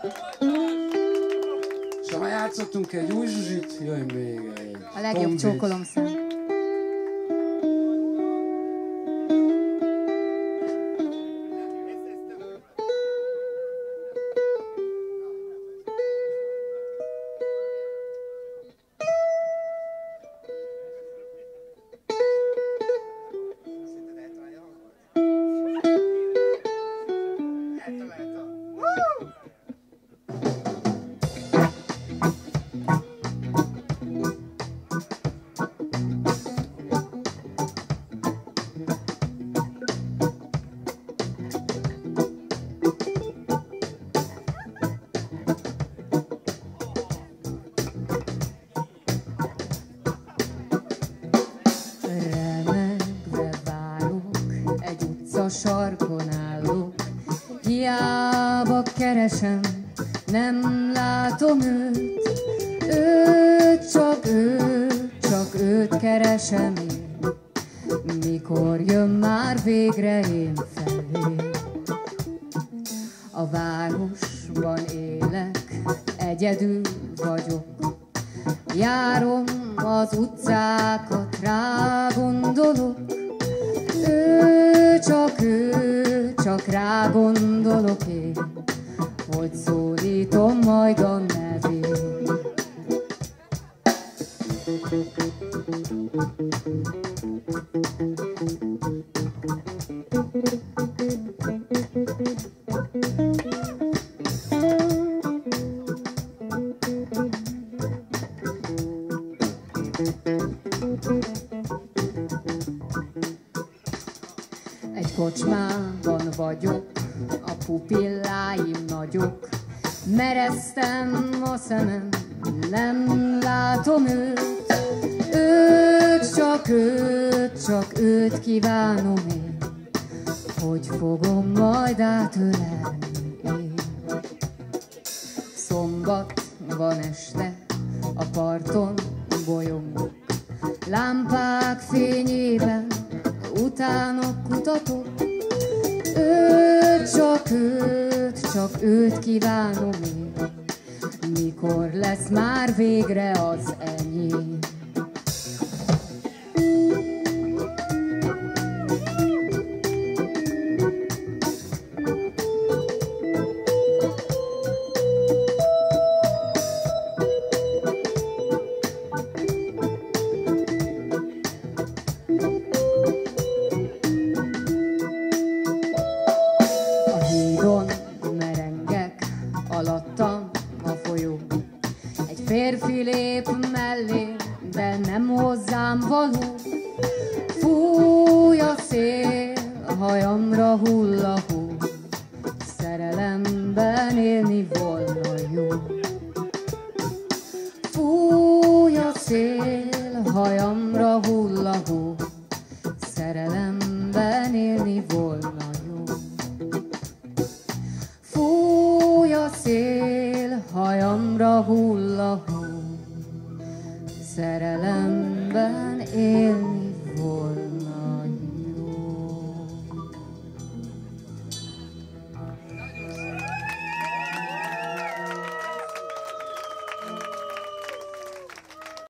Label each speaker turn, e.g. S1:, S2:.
S1: És ha játszottunk egy új zsuzsit, jöjjön még egy
S2: A legjobb csókolomszám. Sarkon állok, hiába keresem, nem látom őt. Csak őt keresem én. Mikor jön már végre én felé? A városban élek, egyedül vagyok. Járom az utcákat, rá gondolok. Csak rá gondolok én, hogy szólítom majd a nevét. Egy kocsmában vagyok, a pupilláim nagyok. Mereztem a szemem, nem látom őt. Csak őt kívánom én, hogy fogom majd átölelni én. Szombat van este, a parton bolyongok. Lámpák fényében utánok kutatok. Csak őt kívánom én. Mikor lesz már végre az enyém? Alattam a folyó. Egy férfi lép mellé, de nem hozzám való. Fúj a szél, a hajamra hull a hó. Szerelemben élni volna jó. Fúj a szél, a hajamra hull a hó. Szerelemben élni volna jó. Fúj a szél, hajamra hull a hó, szerelemben élni